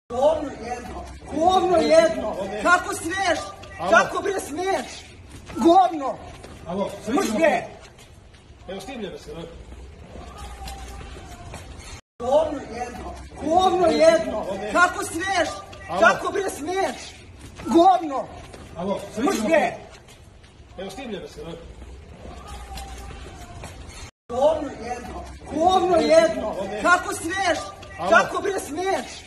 Govno jedno, kako smiješ, kako bre smiješ, govno, mrš bre. Evo snimljeno se, Govno jedno, kako smiješ, kako bre smiješ, govno, mrš bre. Evo snimljeno se, Govno jedno, kako smiješ, kako bre smiješ,